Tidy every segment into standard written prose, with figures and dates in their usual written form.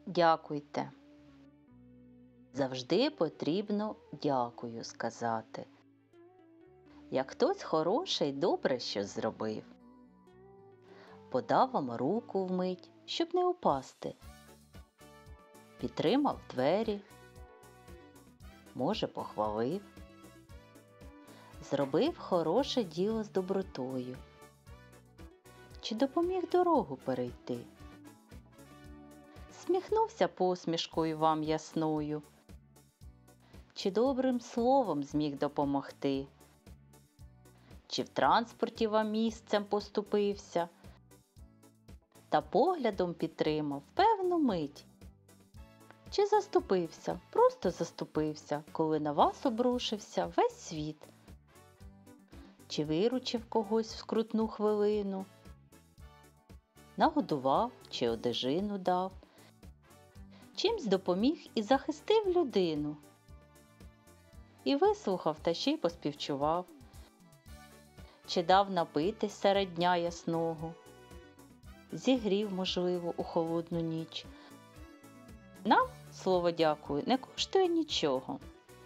Дякуйте. Завжди потрібно дякую сказати. Як хтось хороший добре щось зробив. Подав вам руку вмить, щоб не упасти. Підтримав двері, може, похвалив. Зробив хороше діло з добротою. Чи допоміг дорогу перейти. Сміхнувся посмішкою вам ясною. Чи добрим словом зміг допомогти. Чи в транспорті вам місцем поступився. Та поглядом підтримав певну мить. Чи заступився, просто заступився, коли на вас обрушився весь світ. Чи виручив когось в скрутну хвилину. Нагодував чи одежину дав. Чимсь допоміг і захистив людину. І вислухав та ще й поспівчував. Чи дав напитись серед дня ясного. Зігрів, можливо, у холодну ніч. Нам, слово дякую, не коштує нічого.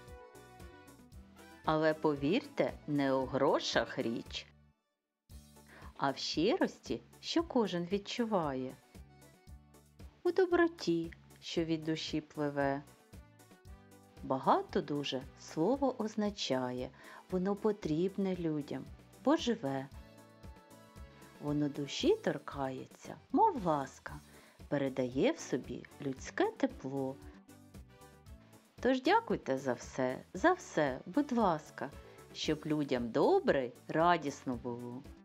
Але повірте, не у грошах річ, а в щирості, що кожен відчуває. У доброті, що від душі пливе. Багато дуже слово означає, воно потрібне людям, бо живе. Воно душі торкається, мов ласка, передає в собі людське тепло. Тож дякуйте за все, будь ласка, щоб людям добре й радісно було.